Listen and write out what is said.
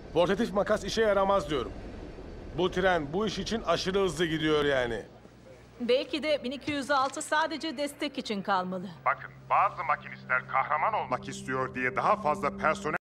Portatif makas işe yaramaz diyorum. Bu tren bu iş için aşırı hızlı gidiyor yani. Belki de 1206 sadece destek için kalmalı. Bakın bazı makinistler kahraman olmak istiyor diye daha fazla personel